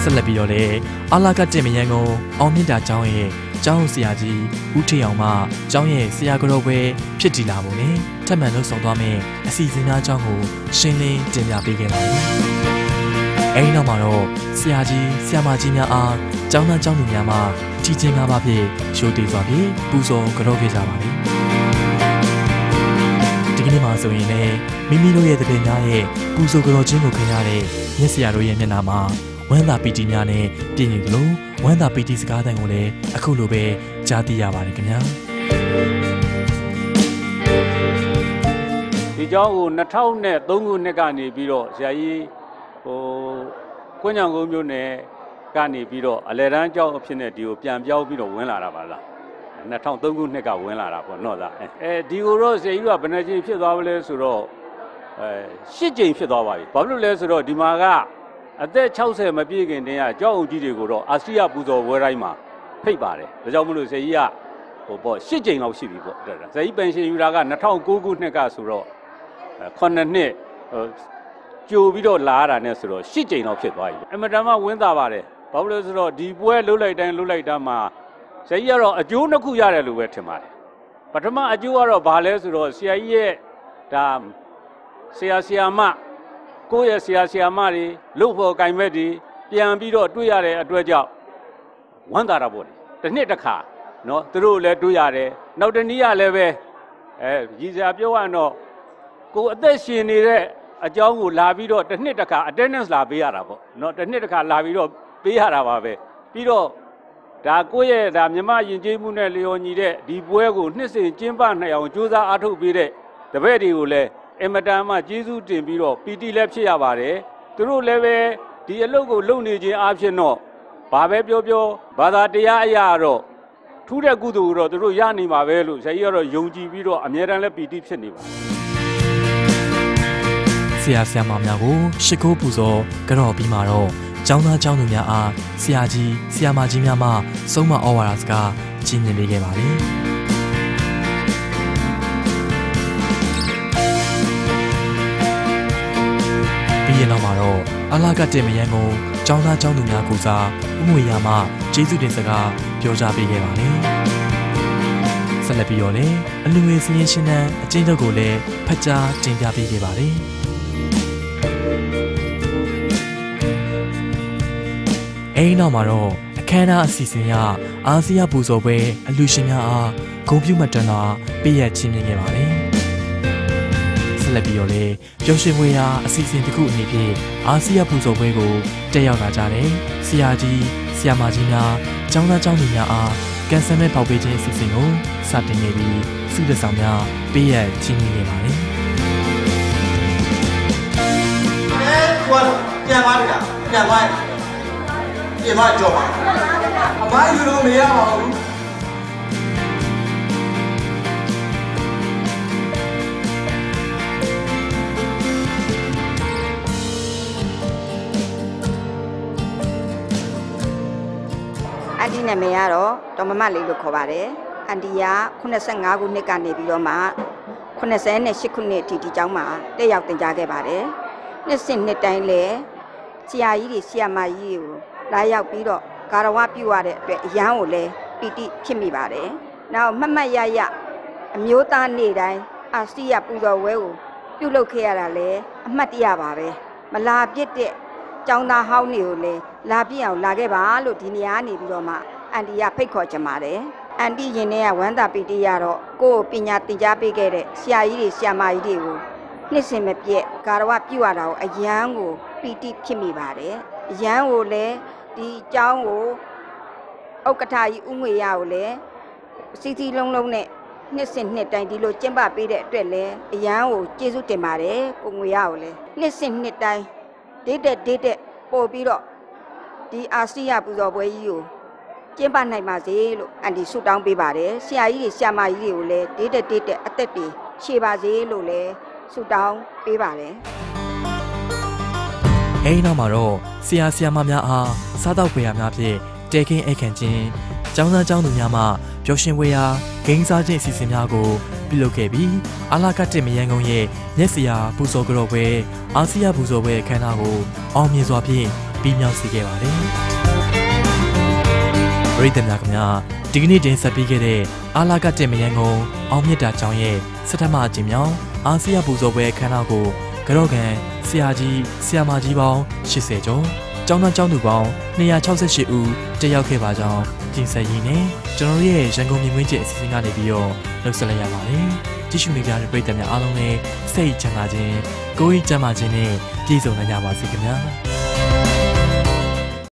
ဆက်လက်ပြီးတော့လေအာလာကတင်မရန်ကုန်အောင်မြင့်တာကျောင်းရဲ့ကျောင်းဆရာကြီးဦးထေအောင်မှကျောင်းရဲ့ဆရာကတော့ပဲဖြစ်တည်လာပုံနဲ့ထပ်မံလို့ဆောင်သွားမယ်အစီအစဉ်များအကြောင်းကိုရှင်းလင်းတင်ပြပေးခဲ့ပါတယ်။အဲဒီနောက်မှာတော့ဆရာကြီးဆရာမကြီးများအားကျောင်းသားကျောင်းသူများမှကြီးချင်းကားပါဖြင့်ရှိုးတည်စွာဖြင့်ပူဇော်ကြောခဲ့ကြပါတယ်။ဒီကနေ့မှာဆိုရင်လည်းမိမိတို့ရဲ့တပည့်များရဲ့ပူဇော်ကြောခြင်းကိုခံရတဲ့မြတ်ဆရာတို့ရဲ့မျက်နှာမှာဝမ်းသာပီတိများနဲ့ပြည့်နေသလိုဝမ်းသာပီတိစကားသံကိုလည်းအခုလိုပဲကြားသိရပါတယ်ခင်ဗျာဒီကျောင်းကို2003ခုနှစ်ကနေပြီးတော့ဆရာကြီးကွန်းညောင်ကုန်းမြို့နယ်ကနေပြီးတော့အလယ်တန်းကျောင်းအဖြစ်နဲ့ဒီကိုပြန်ပြောင်းပြီးတော့ဝင်လာတာပါလား2003ခုနှစ်ကဝင်လာတာပေါ့နော်သားဒီကိုတော့ဆရာကြီးကဘယ်နှကြိမ်ဖြစ်သွားပါလဲဆိုတော့8ကြိမ်ဖြစ်သွားပါပြီဘာလို့လဲဆိုတော့ဒီမှာကအသက်60မပြည့်ခင်တည်းကကျောင်းအုပ်ကြီးတွေကိုတော့အာစီယပူဇော်ဝဲတိုင်းမှာဖိတ်ပါတယ်ဒါကြောင့်မလို့ဆရာကြီးက8ကြိမ်လောက်ရှိပြီပေါ့ဆရာကြီးပန်ရှင်ယူတာက2009ခုနှစ်ကဆိုတော့9နှစ်ကြိုပြီးတော့လာရတာနဲ့ဆိုတော့8ကြိမ်လောက်ဖြစ်သွားပြီအမတန်မှဝင်းသာပါတယ်ဘာလို့လဲဆိုတော့ဒီပွဲလှုပ်လိုက်တိုင်းလှုပ်လိုက်တာမှာဆရာကြီးကတော့အကျိုးနှစ်ခုရတယ်လို့ပဲထင်ပါတယ်ပထမအကျိုးကတော့ဘာလဲဆိုတော့ဆရာကြီးရဲ့ဒါဆရာမကိုယ့်ရဲ့ဆရာမတွေလှုပ်ဖို့ကင်မဲ့တွေပြန်ပြီးတော့တွေ့ရတဲ့အတွက်ကြောင့်ဝမ်းသာတာပေါ့လေတစ်နှစ်တစ်ခါနော်သူတို့လည်းတွေ့ရတယ်နောက်တနည်းကလည်းပဲရည်စရာပြောရတော့ကိုယ်အသက်ရှင်နေတဲ့အကြောင်းကိုလာပြီးတော့တစ်နှစ်တစ်ခါ attendance လာပေးရတာပေါ့နော်တစ်နှစ်တစ်ခါလာပြီးတော့ပေးရတာပါပဲပြီးတော့ဒါကိုယ့်ရဲ့ဒါမြမယဉ်ကျေးမှုနဲ့လျော်ညီတဲ့ဒီပွဲကိုနှစ်စဉ်ကျင်းပနိုင်အောင်ကြိုးစားအားထုတ်ပေးတဲ့တပည့်တွေကိုလည်းအမတန်မှကျေးဇူးတင်ပြီးတော့ပီတိလည်းဖြစ်ရပါတယ်သူတို့လည်းပဲဒီအလုပ်ကိုလုပ်နေခြင်းအပြင်တော့ဘာပဲပြောဘာသာတရားအရာတော့ထူးတဲ့ကုသိုလ်ကိုတော့သူတို့ရနေမှာပဲလို့ဆရာကြီးကတော့ယုံကြည်ပြီးတော့အမြဲတမ်းလည်းပီတိဖြစ်နေပါတယ်ဆရာဆရာမများကိုရှိခိုးပူဇော်ကြော့ပြီးမှတော့ကျောင်းသားကျောင်းသူများအားဆရာကြီးဆရာမကြီးများမှဆုံးမဩဝါဒစကားကြီးညင်ပေးခဲ့ပါတယ်ဒီနောက်မှာတော့အလာကတင်မရန်ကုန်ကျောင်းသားကျောင်းသူများကိုစားဥငွေရမှကျေးဇူးတင်စကားပြောကြားပေးခဲ့ပါတယ်။ဆက်လက်ပြီးတော့လည်းအလူငွေစီးရင်ရှင်းတဲ့အကျဉ်းချုပ်ကိုလည်းဖတ်ကြားတင်ပြပေးခဲ့ပါတယ်။အဲဒီနောက်မှာတော့အခမ်းအနားအစီအစဉ်ရအာဆီယပူဇော်ပွဲအလူရှင်များအားဂုဏ်ပြုမတ်တန်တာပေးရချင်းမြင်ခဲ့ပါတယ်။ဆက်လက်ပြီးတော့လေပျော်ရွှင်ပွဲရာအစီအစဉ်တစ်ခုအနေဖြင့်အာဆီယပူဇော်ပွဲကိုတက်ရောက်လာကြတဲ့ဆရာကြီးဆရာမကြီးများကျောင်းသားကျောင်းသူများအားကန်ဆယ်မဲ့ပေါက်ပေးခြင်းအစီအစဉ်ကိုစတင်နေပြီးစုလက်ဆောင်များပေးရချင်းမြင်ခဲ့ပါတယ်။ပြန်သွားပြီလားပြန်သွားပြင်မကြော်ပါအမိုင်းယူလို့မရပါဘူးအန်တီနာမည်ကတော့ဒေါ်မမလေးလို့ခေါ်ပါတယ်အန်တီက85ခုနှစ်ကနေပြီးတော့မှ88ခုနှစ်အထိဒီကျောင်းမှာတက်ရောက်သင်ကြားခဲ့ပါတယ်နှစ်စဉ်နှစ်တိုင်းလဲဆရာကြီးတွေဆရာမကြီးတွေကိုလာရောက်ပြီးတော့ဂါရဝပြုရတဲ့အတွက်အရန်ကိုလည်းပီတိဖြစ်မိပါတယ်နောက်မမတ်ရအမျိုးသားနေ့တိုင်းအာဆီယပူဇော်ဝဲကိုပြုလုပ်ခဲ့ရတာလဲအမှတ်တရပါပဲမလာပြစ်တဲ့ကျောင်းသားဟောင်းတွေကိုလည်းလာပြည့်အောင်လာခဲ့ပါလို့ဒီနေရာနေပြီးတော့မှအန်တီကဖိတ်ခေါ်ကြပါတယ်အန်တီရင်ထဲကဝမ်းသာပီတိရတော့ကိုယ်ပညာသင်ကြားပေးခဲ့တဲ့ဆရာကြီးတွေဆရာမကြီးတွေကိုနှစ်စဉ်မပြည့်ဂါရဝပြုရတာကိုအရန်ကိုပီတိဖြစ်မိပါတယ်အရန်ကိုလည်းဒီကျောင်းကိုဥက္ကဋ္ဌကြီးဦးငွေရကိုလည်းစီစီလုံးလုံးနဲ့နှစ်စဉ်နှစ်တိုင်းဒီလိုကျင်းပပေးတဲ့အတွက်လည်းအရန်ကိုကျေးဇူးတင်ပါတယ်ကိုငွေရကိုလည်းနှစ်စဉ်နှစ်တိုင်းဒေးတဲ့ပို့ပြီးတော့ဒီအာဆီယပူဇော်ပွဲကြီးကိုကျင်းပနိုင်ပါစေလို့အန်တီဆုတောင်းပေးပါတယ်ဆရာကြီးတွေဆရာမကြီးတွေကိုလည်းဒေးတဲ့အသက်တွေရှေ့ပါစေလို့လည်းဆုတောင်းပေးပါတယ်အဲဒီနောက်မှာတော့ဆရာဆရာမများအားစားတောက်ဖွယ်ရာများဖြင့်တဲခင်းအိတ်ခန့်ခြင်းကျောင်းသားကျောင်းသူများမှပျော်ရွှင်ဖွယ်ရာဂိမ်းစားခြင်းအစီအစဉ်များကိုပြုလုပ်ခဲ့ပြီးအလာကတင်မရန်ကုန်ရဲ့မျက်စရာပူဇော်ကြော့ပွဲအာဆီယပူဇော်ပွဲအခမ်းအနားကိုအောင်မြင်စွာဖြင့်ပြီးမြောက်စေခဲ့ပါတယ်။ပရိသတ်များခင်ဗျာဒီကနေ့တင်ဆက်ပေးခဲ့တဲ့အာလာကတင်မယန်းကုန်းအောင်မြတ်တာကျောင်းရဲ့စထမအကြိမ်မြောက်အာဆီယံပူဇော်ပွဲအခမ်းအနားကိုကြော့ကန်ဆရာကြီးဆရာမကြီးပေါင်း80ကျော်ကျောင်းသားကျောင်းသူပေါင်း268ဦးတက်ရောက်ခဲ့ပါကြောင်းတင်ဆက်ရင်းနဲ့ကျွန်တော်ရဲ့ရန်ကုန်မြင်းမွေးကျအစီအစဉ်ကနေပြီးတော့လှုပ်ဆက်လိုက်ရပါတယ်။ကြည့်ရှုနေကြတဲ့ပရိသတ်များအားလုံးလည်းစိတ်ချမ်းသာခြင်းကိုယ်ကျန်းမာခြင်းနဲ့ပြည့်စုံနိုင်ကြပါစေခင်ဗျာ။